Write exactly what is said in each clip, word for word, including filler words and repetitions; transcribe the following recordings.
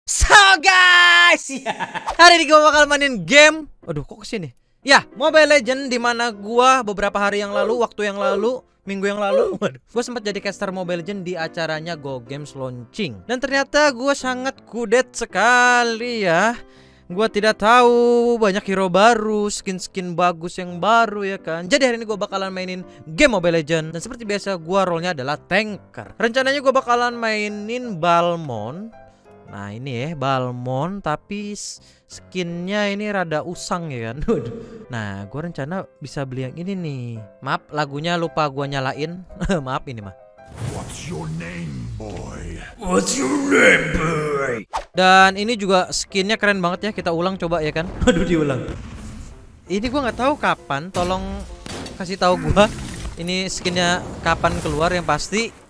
So guys, ya. Hari ini gue bakal mainin game. Aduh, kok kesini? Ya, Mobile Legends, dimana gua beberapa hari yang lalu, waktu yang lalu, minggu yang lalu, waduh, gue sempat jadi caster Mobile Legends di acaranya Go Games launching. Dan ternyata gue sangat kudet sekali ya. Gue tidak tahu banyak hero baru, skin-skin bagus yang baru ya kan. Jadi hari ini gue bakalan mainin game Mobile Legends. Dan seperti biasa gue role-nya adalah tanker. Rencananya gue bakalan mainin Balmond. Nah ini ya Balmond, tapi skinnya ini rada usang ya kan. Nah gue rencana bisa beli yang ini nih. Maaf lagunya lupa gue nyalain. Maaf ini mah. What's your name, boy? What's your name, boy? Dan ini juga skinnya keren banget ya. Kita ulang coba ya kan. Aduh diulang. Ini gue nggak tahu kapan. Tolong kasih tahu gue. Ini skinnya kapan keluar yang pasti.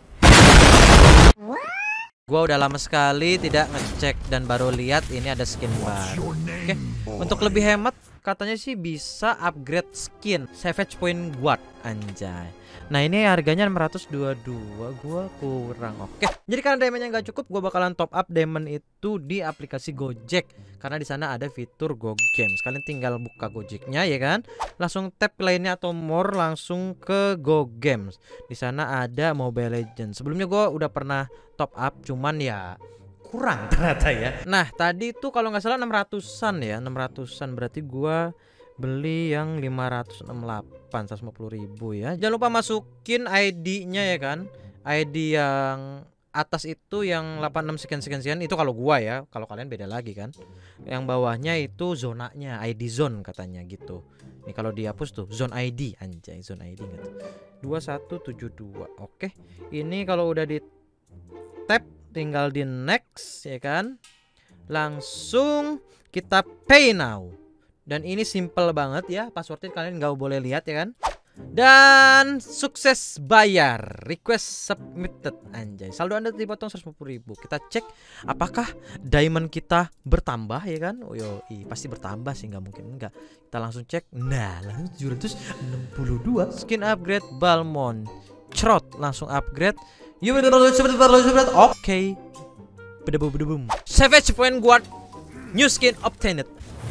Gua udah lama sekali tidak ngecek dan baru lihat ini ada skin baru. Oke, untuk lebih hemat katanya sih bisa upgrade skin Savage Point Guard, anjay. Nah ini harganya enam ratus dua puluh dua, gua kurang. Oke, jadi karena diamondnya nggak cukup, gua bakalan top up diamond itu di aplikasi Gojek karena di sana ada fitur Go Games. Kalian tinggal buka Gojeknya ya kan, langsung tap lainnya atau more langsung ke Go Games. Di sana ada Mobile Legends. Sebelumnya gua udah pernah top up, cuman ya kurang ternyata ya. Nah tadi itu kalau nggak salah enam ratusan ya, enam ratusan berarti gua beli yang lima ratus enam puluh delapan, seratus lima puluh ribu ya. Jangan lupa masukin I D-nya ya kan. I D yang atas itu yang delapan puluh enam sekian sekian sekian itu kalau gua ya. Kalau kalian beda lagi kan. Yang bawahnya itu zonanya, I D zone katanya gitu. Ini kalau dihapus tuh zone I D, anjay, zone I D gitu. dua satu tujuh dua. Oke. Ini kalau udah di tap tinggal di next ya kan. Langsung kita pay now. Dan ini simple banget ya, passwordnya kalian nggak boleh lihat ya kan. Dan sukses bayar, request submitted, anjay. Saldo Anda dipotong seratus lima puluh ribu. Kita cek apakah diamond kita bertambah ya kan. Oh yo, pasti bertambah sih, nggak mungkin enggak. Kita langsung cek. Nah langsung tujuh ratus enam puluh dua. Skin upgrade Balmond Crot langsung upgrade. Yuk oke. Bedebum. Savage Point Guard new skin obtained.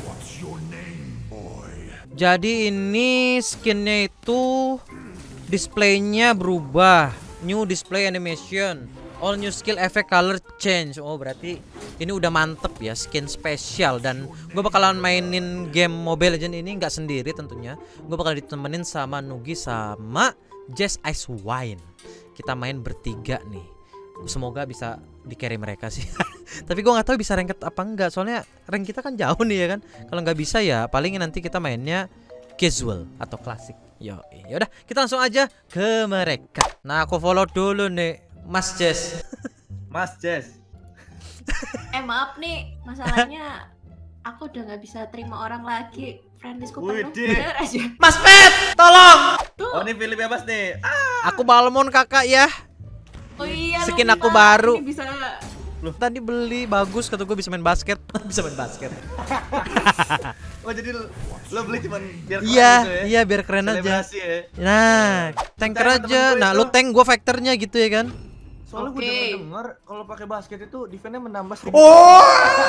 Jadi ini skinnya itu displaynya berubah, new display animation, all new skill effect color change. Oh berarti ini udah mantep ya, skin spesial. Dan gue bakalan mainin game Mobile Legends ini nggak sendiri tentunya. Gue bakal ditemenin sama Nugi sama Jess Ice Wine. Kita main bertiga nih. Semoga bisa di carry mereka sih. Tapi gue nggak tahu bisa ranked apa enggak. Soalnya rank kita kan jauh nih ya kan. Kalau nggak bisa ya paling nanti kita mainnya casual atau klasik. Yo, yaudah kita langsung aja ke mereka. Nah aku follow dulu nih Mas Jess. Mas Jess. Eh maaf nih, masalahnya aku udah nggak bisa terima orang lagi. Friendlistku penuh. Bener aja. Mas Pet, tolong. Oh ini pilih bebas nih. Ah. Aku Balmond kakak ya. Oh iya, skin aku baru. Bisa... Loh, tadi beli bagus, kata gue bisa main basket. Bisa main basket. Oh jadi lo, lo beli cuman biar keren iya, gitu ya? Iya biar keren aja ya? Nah tanker aja. Nah lu tank, gue factornya gitu ya kan. Soalnya okay. gue denger denger kalau pakai basket itu defense-nya menambah sedikit. Oh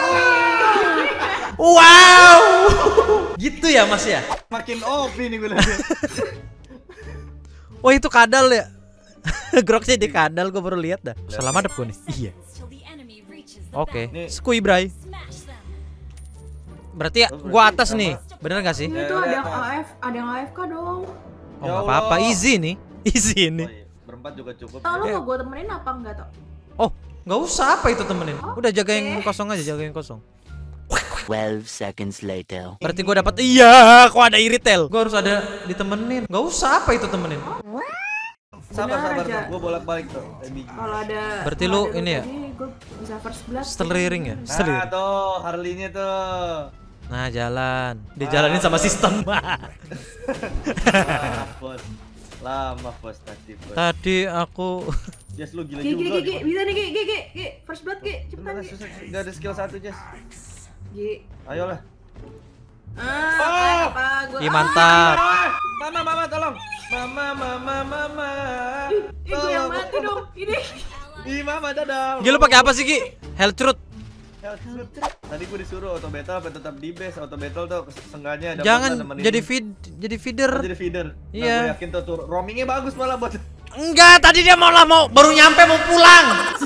wow. Gitu ya mas ya. Makin O P nih gue lihat. Wah itu kadal ya. Groknya di kadal, gue baru lihat dah. Salah madep gue nih. Iya. Oke, okay. Skui Bray. Berarti ya, gua atas nih. Bener gak sih? Ini tuh ada yang A F, ada yang A F K dong. Oh nggak apa-apa, easy nih. Easy nih. Oh, iya. Berempat juga cukup. Tau lu ya. mau gue temenin apa enggak toh? Oh, nggak usah apa itu temenin. Oh, udah jaga yang okay. kosong aja, jaga yang kosong. twelve seconds later. Berarti gua dapat. Iya, kok ada iritel. Gua harus ada ditemenin. Nggak usah apa itu temenin. Sabar sabar tuh, gua bolak-balik tuh. Kalau ada. Berarti lu ini ya? Gue bisa first blood. Steering ya? Nah tuh, Harley-nya tuh. Nah jalan, dijalanin sama sistem. Lama bos, lama bos tadi bos. Tadi aku. Jess lu gila G, juga. G, G, bisa nih G, G, G, G, first blood G, cepetan G. Gak ada skill satu Jess. G. Ayolah. Ah, apa gua? Ih mantap. Mama, mama tolong. Mama, mama, mama. Ih, gue yang mati dong. Ini. Ih, mama dadah. Gila pakai apa sih Ki? Health truth. Tadi gue disuruh auto battle apa tetap di base. Auto battle tuh sengganya ada Jangan partner nemenin. jadi feed jadi feeder. Oh, jadi feeder. Nah, Iya. gue yakin tuh, tuh roamingnya bagus malah buat. Enggak, tadi dia malah mau baru nyampe mau pulang.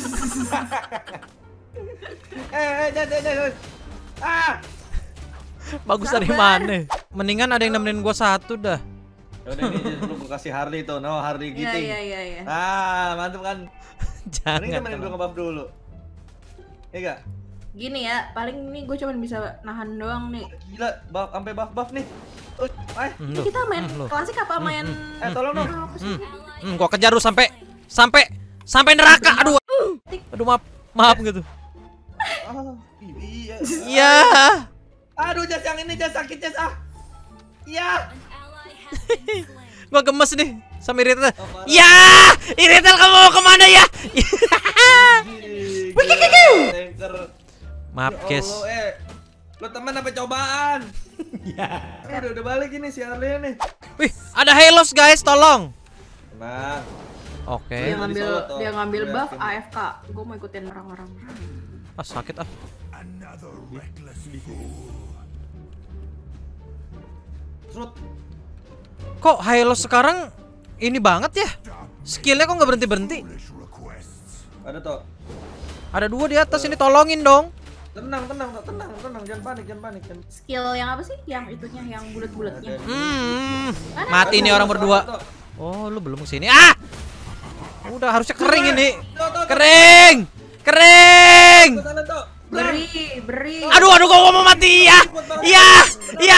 eh, eh, jangan, jangan. Ah. Bagus dari mana? Mendingan ada yang nemenin gua satu dah. Yaudah ini lu gue kasih Harley tuh, no Harley Iya giting. iya iya iya. Ah, mantap kan? Mending Jangan. temenin gue nge-buff dulu. Iya gak? Gini ya, paling ini gue cuma bisa nahan doang nih. Gila, buff sampai buff-buff nih. Uh, eh, Hmm, Ini lu. kita main Hmm, lu. klasik apa main? eh tolong dong. Hmm. Hmm, gua kejar lu sampai sampai sampai neraka. Aduh. Aduh maaf. Maaf gitu. Ah, iya. Iya. Aduh, jas yang ini jas sakit jas ah. Iya. Gua gemes nih sama Iritel. Oh, parah. Ya, Iritel kamu mau kemana ya? Tanker. Maaf, Ya guys. Allah, eh. Lo teman apa cobaan? Ya. Eh, udah, udah balik ini si Harley nih. Wih, ada Halos guys, tolong. Nah, Oke. Dia Di ngambil solo tuh. dia ngambil Gue buff yakin. A F K. Gue mau ikutin orang-orang. Ah, sakit ah. Another reckless fool. Trut. Kok Halos sekarang ini banget ya? Skillnya kok nggak berhenti berhenti? Foolish requests. Ada toh. Ada dua di atas ini, tolongin dong. Tenang, tenang, Tok. tenang, tenang, jangan panik, jangan panik. Jangan... Skill yang apa sih? Yang itunya, yang bulat-bulatnya. Hmm, Mana? mati nih orang berdua. Oh, lu belum kesini. Ah, udah harusnya kering ini. Kering, kering. Kesana, Tok. Beri, beri. Aduh, aduh, gua mau mati ya. Iya, iya.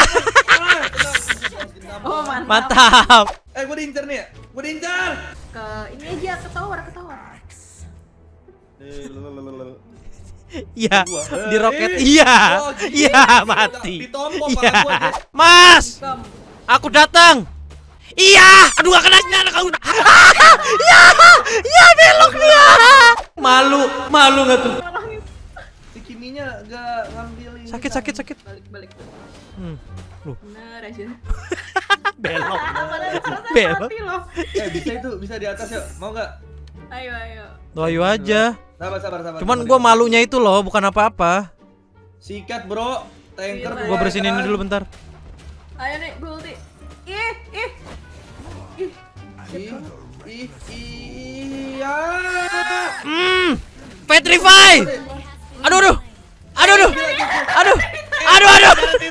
Oh mantap. Mantap. Eh, gue diincar nih ya? Gue diincar! Ke ini aja ke tower, ke tower. Eh, lelelelele. Iya, Gua. di roket. Eh, Iya, oh, gini. iya mati. Ditompok Iya, pala gua, Jess. Mas, Kom. aku datang. Iya, aduh gak kena kena kau. Ah, ya, ya belok dia. Malu, malu nggak tuh? Si Kiminya gak ngambil ini. Sakit, sakit, sakit. Balik, balik. Hmm, lu Bener aja. belok. Padahal rasanya Belok. mati loh. Eh, bisa itu, bisa di atas yuk. Mau gak? Ayo, ayo. Tuh, ayo aja. Sabar, sabar, sabar. Cuman sabar, gua sabar. malunya itu loh, bukan apa-apa. Sikat, bro. Tanker Gila, Gua ya bersihin ini kan? dulu bentar. Ayo nih, gue ulti. Ih, ih. Ih. Ih, ih, iya. Hmm, Petrify. Aduh, aduh, aduh, aduh, aduh, aduh, aduh.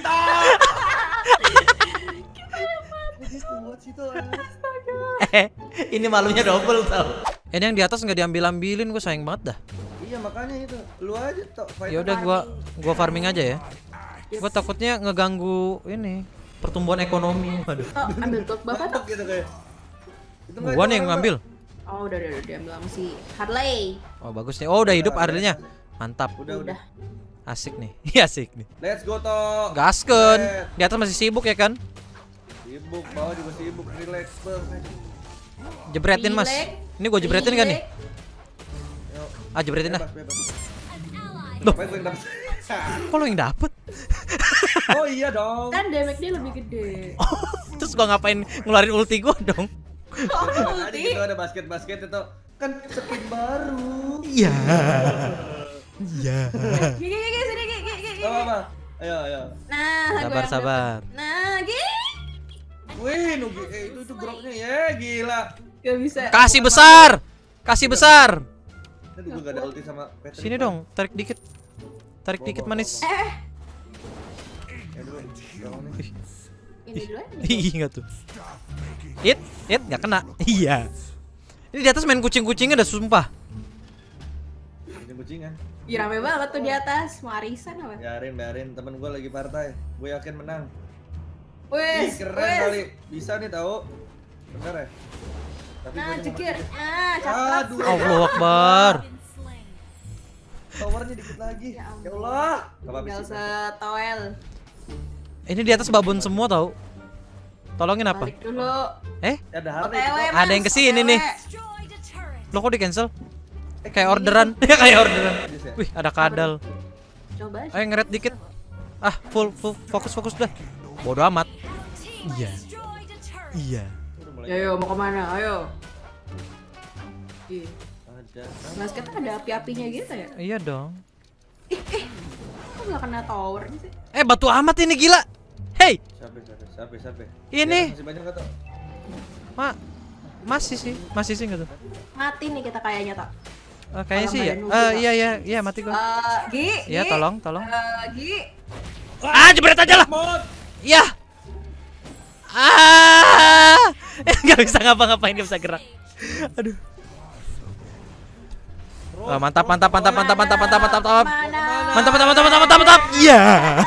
Buat situ. Eh, ini malunya double tau. Ini yang di atas nggak diambil-ambilin, gue sayang banget dah. Iya, makanya itu. Lu aja, Tok. Ya udah gua gua farming aja ya. Gua takutnya ngeganggu ini pertumbuhan ekonomi. Waduh. Oh, ambil gold buff atau? Tok gitu kayak. Itu nggak Gua itu nih yang orang, ngambil. Oh, udah, udah, udah diambil sama si Harley. Oh, bagus nih. Oh, udah hidup Arlenya. Mantap. Pak. Udah, udah. Asik nih. Iya, asik nih. Let's go, Tok. Gaskeun. Let's. Di atas masih sibuk ya kan? Sibuk, bawah juga sibuk. Relax, banget. Jebretin, Mas. Relax. Ini gua jebretin kan nih? Yuk, Ah, jebretin dah. bebas, bebas. Loh. Apa yang dapet? Kok lu yang dapet? Oh iya dong. Kan damage dia lebih gede. Terus gua ngapain ngeluarin ulti gua dong? Oh, Tadi ulti. gitu ada basket-basket itu kan skin baru. Iya. Iya. Gigi, gigi, sini, gigi, gigi, gigi. Oh, apa? Ayo, ayo. Nah, gua Sabar, yang sabar. dapet. Nah, gigi. Wih, nugi, eh, itu itu groknya ya, gila. Gak bisa. Kasih besar. Kasih besar. Aduh, gue gak ada ulti sama Patrick. Sini dong, tarik dikit. Tarik dikit manis. Eh, Ya, dulu. Tolong nih. ini dulu aja. Ih, enggak tuh. Hit, hit enggak kena. Iya. Ini di atas main kucing-kucingnya udah sumpah. Kucing-kucingan. Ih, rame banget tuh di atas. Mau arisan apa? Biarin, biarin. Temen gue lagi partai. Gue yakin menang. Ih, Wes, keren wes. kali. Bisa nih tahu. Bener ya? Tapi Nah, gua cuma cekir. pakai- Nah, cakep. Aduh. Allahu Akbar. Towernya dikit lagi. Ya ampun. Ya Allah. Gak apa-apa Tinggal sih. setowel. Ini di atas babon semua tahu. Tolongin apa? Balik dulu. Eh, Ya, ada O Harley. T W, Tok. Mas, ada yang kesini O T W. nih. Lo kok di cancel? Eh, Kayak ini orderan. tuh. Ya kayak orderan. Jess ya? Wih, ada kadal. Coba aja. Ayo ngeret dikit. Ah, full, full fokus fokus dah. Bodoh amat. Iya. Iya. Udah mulai. Ayo, mau kemana? Ayo. Ih, Ada. basket ada api-apinya gitu ya? Iya dong. Ih, ih, nggak kena tower sih? Eh, batu amat ini gila. Hey, Sampai sampai sampai sampai. ini. Masih banyak nggak tuh? Ma, masih sih, masih sih nggak tuh? Mati nih kita kayaknya tak. Eh, kayaknya Kalau sih nggak ya. ada Eh, nunggu, iya iya iya mati gua. Eh, Gi, Iya, Gi. tolong, tolong. Eh, Gi. Ah, jebret aja lah. Mod. Ya. Ah, nggak bisa ngapa-ngapain, nggak bisa gerak. Aduh. Ah, mantap, mantap, mantap, mantap, mantap, mantap, mantap, mantap. Mana? Mantap, mantap, mantap, mantap, mantap, mantap. Iya.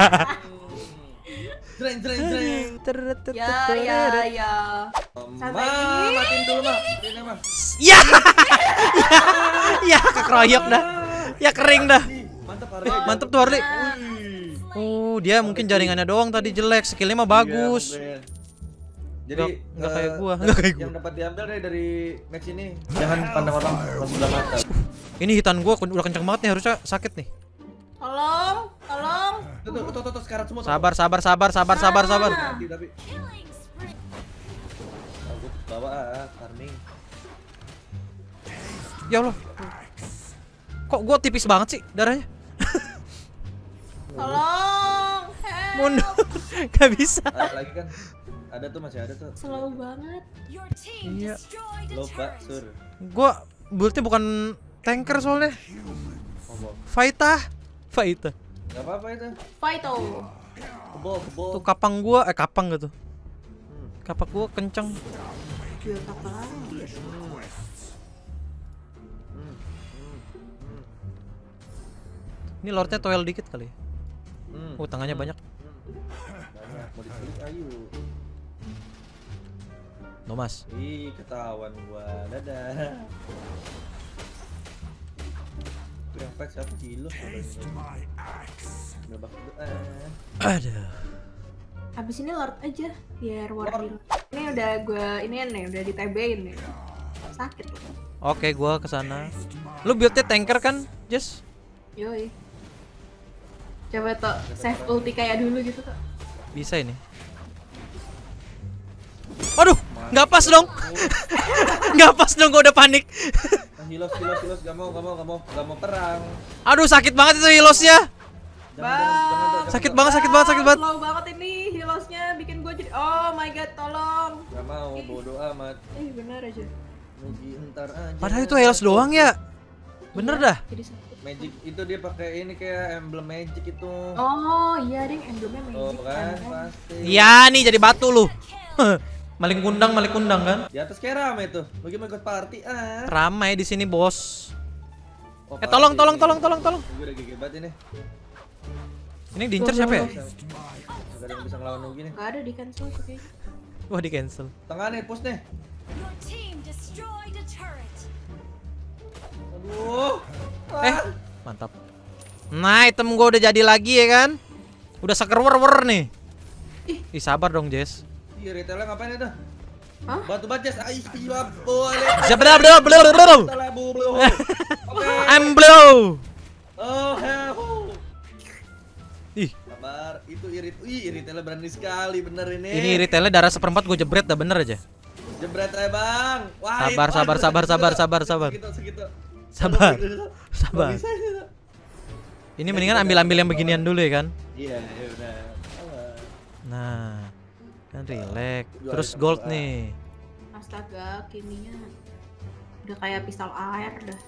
Jreng jreng jreng. Ya, ya, ya. Ma, Sampai ini. matiin dulu mah. Ini mah. Ya. Ya, keroyok dah. Ya kering dah. Mantap Harley. Mantap tuh Harley. Wih. Oh, dia mungkin jaringannya doang tadi jelek, skillnya mah bagus. Iya, jadi Nggak- nggak eh, kayak gua, dapat- nggak kayak gua. Yang dapat diambil deh dari match ini. Jangan pandang orang sebelah mata. Ini hitan gua udah kenceng banget nih, harusnya sakit nih. Tolong, tolong. Tuh tuh tuh, tuh, tuh sekarang semua. tuh. Sabar, sabar, sabar, sabar, sabar, sabar. Tapi tapi. Aku bawa ah, farming. Ya Allah. Kok gua tipis banget sih darahnya? Tolong. Help. Mundur. Gak bisa. Ada lagi kan? Ada tuh masih ada tuh. Slow banget. Iya. Lupa sur. Gua buildnya bukan tanker soalnya. Ngomong. Faita. Faita. Gak apa-apa itu. Fighto. Kebol kebol. Tuh kapang gua, eh kapang gitu. Hmm. Kapak gua kenceng. Jual apa lagi? Hmm. Hmm. Hmm. Ini lordnya toel dikit kali ya. Hmm. Oh, tangannya banyak. Banyak mau diklik ayo. No mas. Ih, ketahuan gua. Dadah. Itu yang fight siapa Gilo? My axe. Ngebak itu ah. Aduh. Abis ini Lord aja biar warning. Ini udah gua ini nih udah di T B-in nih. Sakit. Oke, gua kesana. Lu buildnya tanker kan, Jess? Yoi. Coba tuh save ulti kayak dulu gitu tuh. Bisa ini. Waduh, nggak pas dong. Nggak pas dong, gua udah panik. Ah, hilos hilos hilos gak mau gak mau gak mau gak mau perang. Aduh, sakit banget itu hilosnya. Jangan, jangan, jangan, jangan, Sakit jangan. banget, sakit banget, sakit banget. Slow banget ini healosnya bikin gue jadi oh my god tolong. Gak mau bodo amat. Eh benar aja. Nugi entar aja. Padahal itu helos doang ya. Bener Iya, dah. Jadi sakit. Magic itu dia pakai ini kayak emblem magic itu. Oh iya ding emblemnya Oh magic kan kan. pasti. Iya nih jadi batu lu. Maling kundang, maling kundang kan. Di atas kayak rame tuh. Lu gimana ikut party ah? Ramai di sini, Bos. Oh, Eh tolong, party tolong, ini. tolong, tolong, tolong. Gue udah gigi banget ini. Ini diincer siapa ya? Gak ada yang bisa ngelawan Nugi nih. Gak ada di cancel tuh kayaknya. Wah, di cancel. Tengah nih, push nih. Your team destroyed a turret. Aduh. Eh, mantap. Nah, item gua udah jadi lagi ya kan? Udah seker-wer-wer nih. Ih, sabar dong, Jess. Iya, retailnya ngapain itu? Hah? Batu bajas, ais siap boleh. Zabla bla bla bla bla. Salah bu bu. Oke. I'm blue. Oh, hell. Ih, Sabar, itu irit. Ih, retailnya berani sekali bener ini. ini retailnya darah seperempat gue jebret dah bener aja. Jebret aja, Bang. Wah, Sabar, itu- sabar, aduh, sabar, segitu, sabar, sabar, sabar. Segitu, segitu. Sabar. Aduh, Sabar. kok bisa itu? Ini mendingan ambil-ambil yang beginian dulu ya kan? Iya, ya udah. Sabar. Nah, kan relax. Terus gold nih. Astaga kininya udah kayak pistol air dah.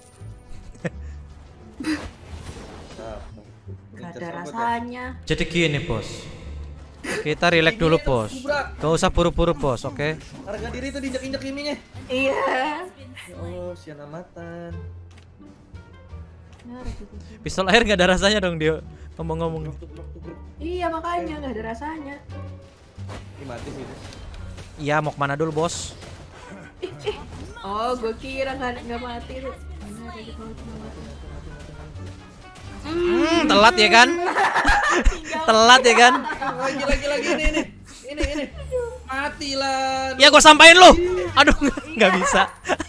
Sabar. Gak Ngincer ada sahabat ya. rasanya. Jadi gini, Bos. Kita relax dulu, Bos. Gak usah puru-puru, Bos, oke? Harga diri itu diinjek-injek ininya. Iya. Ya Allah, sian amatan. Benar gitu. Pistol air gak ada rasanya dong dia ngomong-ngomong. Tubruk, tubruk, tubruk. Iya makanya nggak ada rasanya. Ih, mati sih itu. Iya, mau kemana dulu, Bos? Oh, gue kira nggak nggak mati tuh. Benar gitu kalau cuma mati. Hmm, telat ya kan? Telat ya kan? Lagi lagi lagi ini ini. Ini ini. Mati lah. Ya gua sampain lu. Aduh, nggak bisa.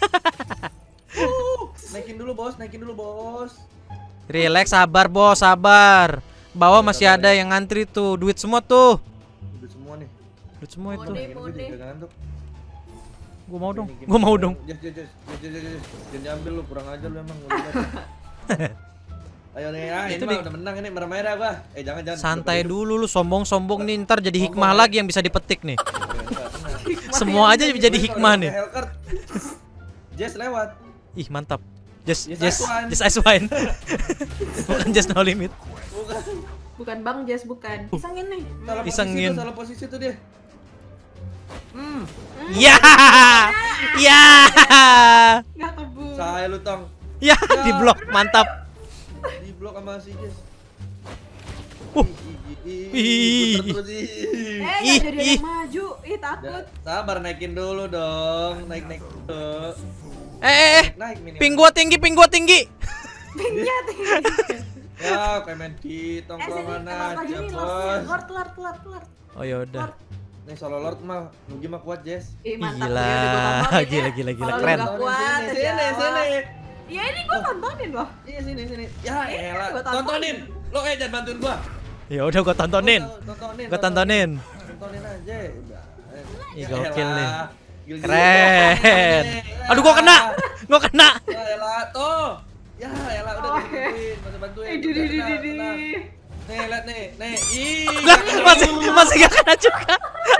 Uh, naikin dulu, Bos. Naikin dulu, Bos. Relax, sabar, Bos, sabar. Bawah masih ada yang ngantri tuh, duit semua tuh. Udah semua nih. Duit semua itu. Mode. Ini gue jadi gak ngantuk. Gua mau dong. Gini, gini, Gua mau gini. dong. Jas, jas, jas, jas, jas, jas, jas. Jangan diambil lu, kurang aja lu emang. Gua lihat. Ayo nih, ah, ini Itu mah di- udah menang ini merah-merah gua. Eh jangan jangan. Santai Udah dulu lu, sombong-sombong nih, ntar jadi hikmah Sombong, lagi yang bisa dipetik nih. beres. Semua aja jadi hikmah nih. Hellcurt. Jess lewat. Ih, mantap. Just Just just Ice Wine. just Ice Wine. Bukan just no limit. Bukan. Bukan Bang Jess, bukan. Isengin nih. Salah posisi Isengin. tuh, salah posisi tuh dia. Hmm, Ya. Ya. Nggak kebun. saya lu tong. Ya, di blok, mantap. Di blok sama si Jess. Uh. Ih, Ih. puter terus, ih. Eh, Ih, nggak jadi ih. yang maju. Ih, takut. Sabar naikin dulu dong, naik naik dulu. Eh, eh, eh. Naik minimal. Ping gua tinggi, ping gua tinggi. Pinknya tinggi. Ya, kayak main di Eh, sini. tongkrongan Emang aja, ini bos. Lord, Lord, Lord, Lord, Lord. Oh yaudah. Nih solo lord mah, Nugi mah kuat, Jess. Ih, mantap. Gila. Ya, udah gua tontonin Gila, ya. gila, gila. Kalau Keren. lu nggak kuat, sini, ya sini, Jawa. sini. Ya ini gua tontonin loh. Iya, sini, sini. Ya, Ini elah. gua tontonin. Tontonin. Lo eh jangan bantuin gua. Ya udah gua tontonin. Gua tontonin. Gua tontonin. Tontonin aja. Udah. Ih, Ya gokil elah. nih. Gila-gila. Keren. Ya Aduh, gua kena. Gua kena. Ya elah, tuh. Ya elah, udah Oh, gua bantuin, masih bantuin. Eh, di di Udah, di di tenang, di. tenang. Nih, lihat nih. Nih. Ih. Lah, masih masih gak kena juga.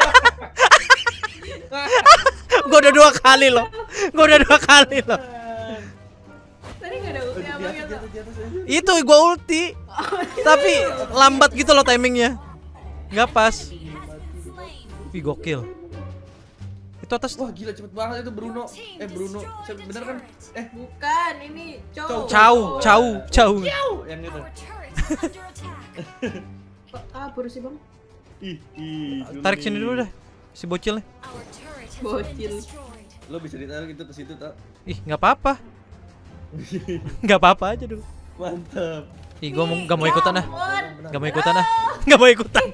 Gua udah dua kali loh. Gua udah dua kali loh. Tadi nggak ada ulti Di apa atas, gitu. di atas, di atas aja. Itu gua ulti. Tapi lambat gitu loh timingnya. Nggak pas. Wih, gokil. Itu atas Wah gila cepet banget itu Bruno. Eh Bruno, Siapa- bener kan? Eh Bukan, ini Cow. cow. Chow, Chow, Chow. yang itu. Our turret is under attack. Kok kabur sih, Bang? Ih, ih. Tarik sini dulu dah. Si bocil nih. Our turret has Bocil. been destroyed. Lo bisa ditarik gitu ke situ tak? Ih, nggak apa-apa. Nggak apa-apa aja dulu. Mantap. Ih, gua mau nggak mau ikutan dah. Ampun. Nggak mau ikutan dah. Nggak mau ikutan.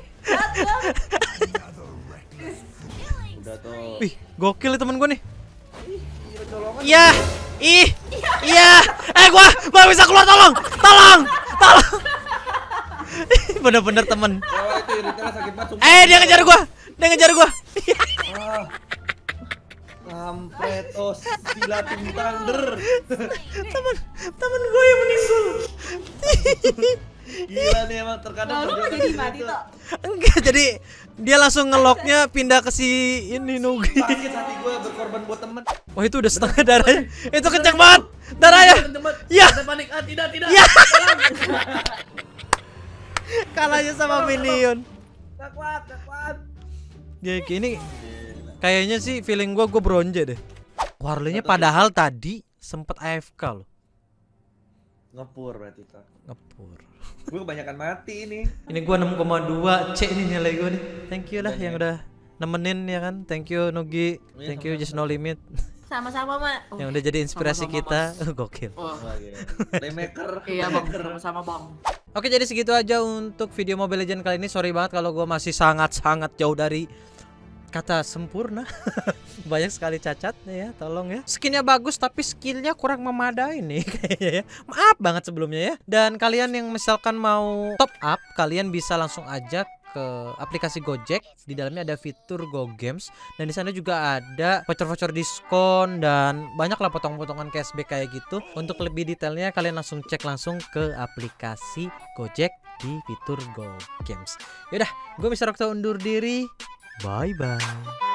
Udah tuh. Wih, gokil nih temen gua nih. Gila colongan. Iya. Ih. Iya. Eh, gua gua bisa keluar, tolong. Tolong. Tolong. Bener-bener temen. Wah itu iritnya sakit banget. sumpah. Eh, dia ngejar gua. Dia ngejar gua. Ah. Kampret, oh sila thunder. Temen temen gua yang meninggal. Gila nih emang terkadang Nah, lu nggak perjuangan jadi itu mati toh? Enggak, jadi dia langsung ngeloknya pindah ke si ini Nugi. sakit hati gue berkorban buat temen. Wah, itu udah setengah darahnya. Itu kencang banget darahnya. Temen, Ya. Saya panik. Ah, tidak, tidak. Ya. Kalahnya sama minion. Tak kuat, tak kuat. Ya ini kayaknya sih feeling gua gua bronze deh. Warley-nya padahal tadi sempet A F K loh. Ngepur berarti tak. Ngepur. Gue kebanyakan mati ini. Ini gua enam koma dua C nih nilai gua nih. Thank you lah yang udah nemenin ya kan. Thank you Nugi. Thank you Just No Limit Sama-sama, Mak. yang udah jadi inspirasi Sama-sama, kita. Gokil. Oh. Wah, gila. Playmaker. Iya, Bang. playmaker. Sama-sama, Bang. Oke, jadi segitu aja untuk video Mobile Legends kali ini. Sorry banget kalau gua masih sangat-sangat jauh dari kata sempurna. Banyak sekali cacat ya, tolong ya. Skinnya bagus tapi skillnya kurang memadai nih kayaknya ya. Maaf banget sebelumnya ya. Dan kalian yang misalkan mau top up, kalian bisa langsung aja ke aplikasi Gojek. Di dalamnya ada fitur Go Games dan di sana juga ada voucher-voucher diskon dan banyak lah potong-potongan cashback kayak gitu. Untuk lebih detailnya kalian langsung cek langsung ke aplikasi Gojek di fitur Go Games. Yaudah, gue Mister Okta undur diri. Bye bye.